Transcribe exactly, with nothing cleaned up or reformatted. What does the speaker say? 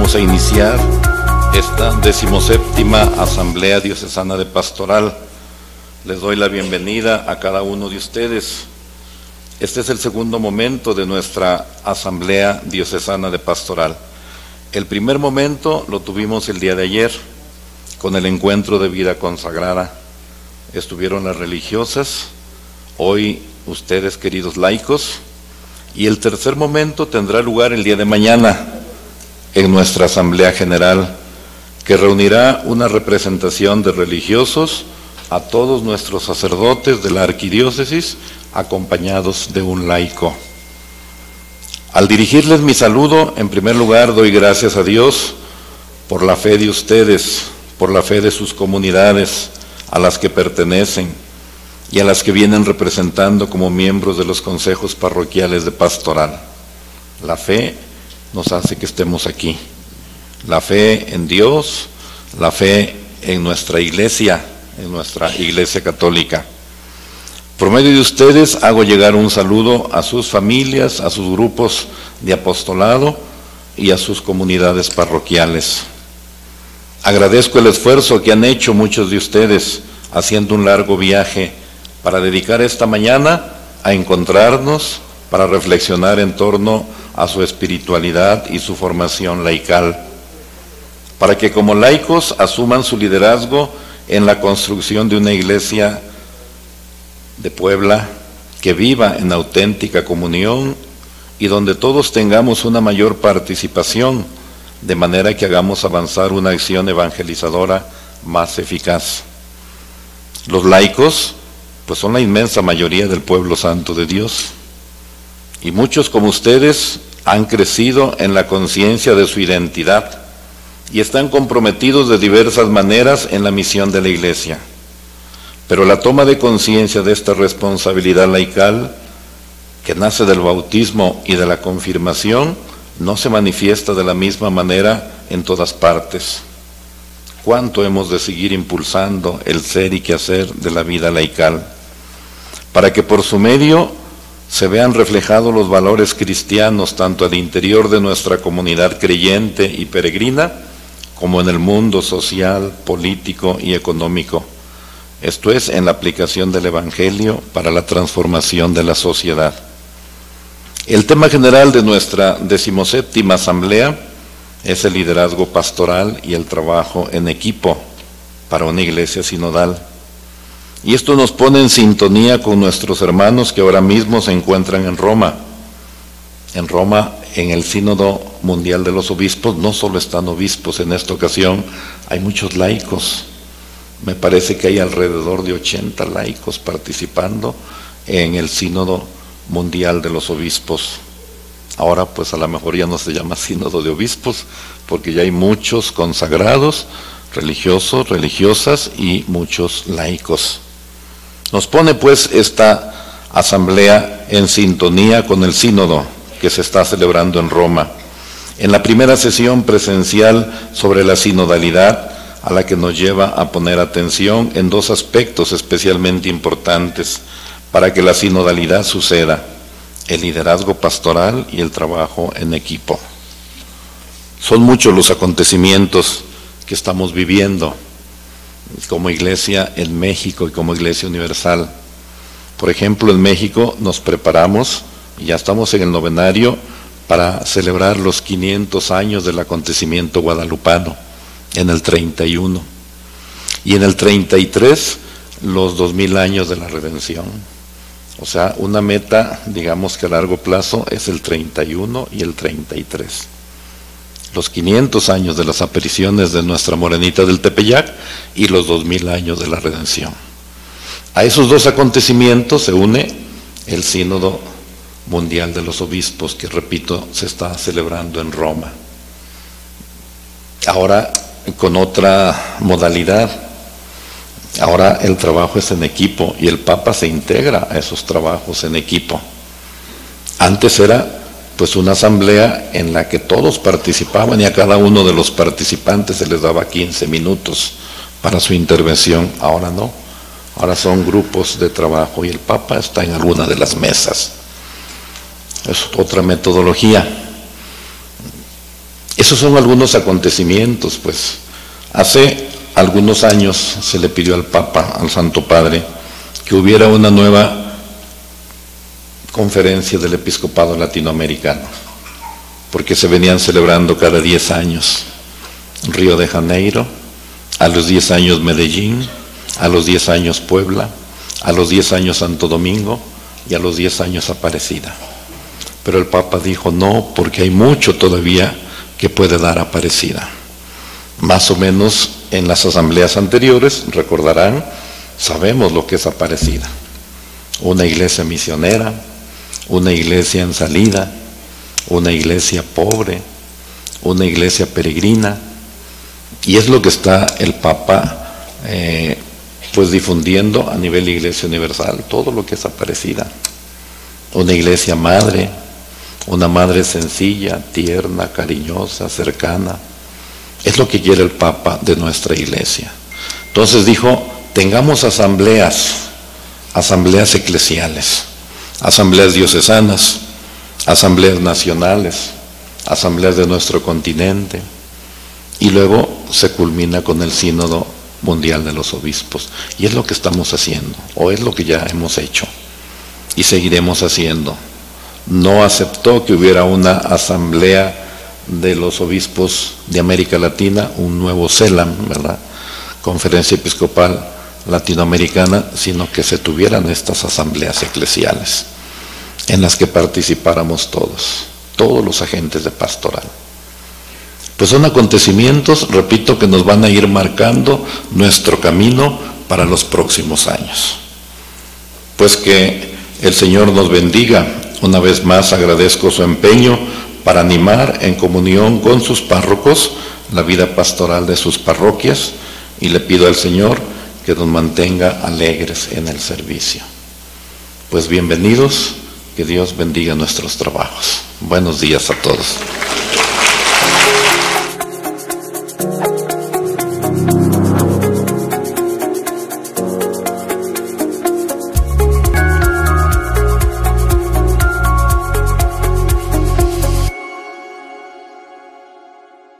Vamos a iniciar esta decimoséptima Asamblea Diocesana de Pastoral. Les doy la bienvenida a cada uno de ustedes. Este es el segundo momento de nuestra Asamblea Diocesana de Pastoral. El primer momento lo tuvimos el día de ayer, con el encuentro de vida consagrada. Estuvieron las religiosas, hoy ustedes, queridos laicos, y el tercer momento tendrá lugar el día de mañana en nuestra Asamblea General, que reunirá una representación de religiosos a todos nuestros sacerdotes de la arquidiócesis, acompañados de un laico. Al dirigirles mi saludo, en primer lugar doy gracias a Dios por la fe de ustedes, por la fe de sus comunidades a las que pertenecen y a las que vienen representando como miembros de los consejos parroquiales de pastoral. La fe nos hace que estemos aquí. La fe en Dios, la fe en nuestra iglesia, en nuestra iglesia católica. Por medio de ustedes hago llegar un saludo a sus familias, a sus grupos de apostolado y a sus comunidades parroquiales. Agradezco el esfuerzo que han hecho muchos de ustedes haciendo un largo viaje para dedicar esta mañana a encontrarnos, para reflexionar en torno a su espiritualidad y su formación laical, para que como laicos asuman su liderazgo en la construcción de una iglesia de Puebla que viva en auténtica comunión y donde todos tengamos una mayor participación, de manera que hagamos avanzar una acción evangelizadora más eficaz. Los laicos, pues son la inmensa mayoría del pueblo santo de Dios, y muchos como ustedes han crecido en la conciencia de su identidad y están comprometidos de diversas maneras en la misión de la Iglesia. Pero la toma de conciencia de esta responsabilidad laical, que nace del bautismo y de la confirmación, no se manifiesta de la misma manera en todas partes. ¿Cuánto hemos de seguir impulsando el ser y quehacer de la vida laical, para que por su medio se vean reflejados los valores cristianos tanto al interior de nuestra comunidad creyente y peregrina, como en el mundo social, político y económico? Esto es, en la aplicación del Evangelio para la transformación de la sociedad. El tema general de nuestra decimoséptima Asamblea es el liderazgo pastoral y el trabajo en equipo para una iglesia sinodal. Y esto nos pone en sintonía con nuestros hermanos que ahora mismo se encuentran en Roma. En Roma, en el Sínodo Mundial de los Obispos, no solo están obispos en esta ocasión, hay muchos laicos. Me parece que hay alrededor de ochenta laicos participando en el Sínodo Mundial de los Obispos. Ahora pues a lo mejor ya no se llama Sínodo de Obispos, porque ya hay muchos consagrados, religiosos, religiosas y muchos laicos. Nos pone pues esta asamblea en sintonía con el sínodo que se está celebrando en Roma. En la primera sesión presencial sobre la sinodalidad, a la que nos lleva a poner atención en dos aspectos especialmente importantes para que la sinodalidad suceda: el liderazgo pastoral y el trabajo en equipo. Son muchos los acontecimientos que estamos viviendo como iglesia en México y como iglesia universal. Por ejemplo, en México nos preparamos, y ya estamos en el novenario, para celebrar los quinientos años del acontecimiento guadalupano, en el treinta y uno, y en el treinta y tres los dos mil años de la redención. O sea, una meta, digamos que a largo plazo, es el treinta y uno y el treinta y tres. Los quinientos años de las apariciones de nuestra Morenita del Tepeyac y los dos mil años de la redención. A esos dos acontecimientos se une el Sínodo Mundial de los Obispos, que, repito, se está celebrando en Roma. Ahora con otra modalidad. Ahora el trabajo es en equipo y el Papa se integra a esos trabajos en equipo. Antes era pues una asamblea en la que todos participaban y a cada uno de los participantes se les daba quince minutos para su intervención. Ahora no, ahora son grupos de trabajo y el Papa está en alguna de las mesas. Es otra metodología. Esos son algunos acontecimientos, pues. Hace algunos años se le pidió al Papa, al Santo Padre, que hubiera una nueva conferencia del episcopado latinoamericano, porque se venían celebrando cada diez años Río de Janeiro, a los diez años Medellín, a los diez años Puebla, a los diez años Santo Domingo y a los diez años Aparecida. Pero el Papa dijo no, porque hay mucho todavía que puede dar Aparecida. Más o menos en las asambleas anteriores, recordarán, sabemos lo que es Aparecida. Una iglesia misionera, una iglesia en salida, una iglesia pobre, una iglesia peregrina, y es lo que está el Papa eh, pues difundiendo a nivel Iglesia Universal, todo lo que es Aparecida. Una iglesia madre, una madre sencilla, tierna, cariñosa, cercana. Es lo que quiere el Papa de nuestra iglesia. Entonces dijo, tengamos asambleas, asambleas eclesiales, asambleas diocesanas, asambleas nacionales, asambleas de nuestro continente, y luego se culmina con el Sínodo Mundial de los Obispos. Y es lo que estamos haciendo, o es lo que ya hemos hecho, y seguiremos haciendo. No aceptó que hubiera una asamblea de los obispos de América Latina, un nuevo CELAM, ¿verdad?, Conferencia Episcopal Latinoamericana, sino que se tuvieran estas asambleas eclesiales, en las que participáramos todos, todos los agentes de pastoral. Pues son acontecimientos, repito, que nos van a ir marcando nuestro camino para los próximos años. Pues que el Señor nos bendiga. Una vez más agradezco su empeño para animar en comunión con sus párrocos la vida pastoral de sus parroquias, y le pido al Señor que nos mantenga alegres en el servicio. Pues bienvenidos, que Dios bendiga nuestros trabajos. Buenos días a todos.